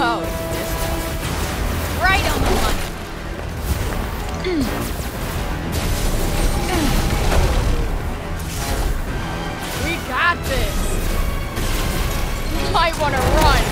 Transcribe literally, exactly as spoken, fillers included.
Oh, this one. Right on the money. We got this. You might want to run.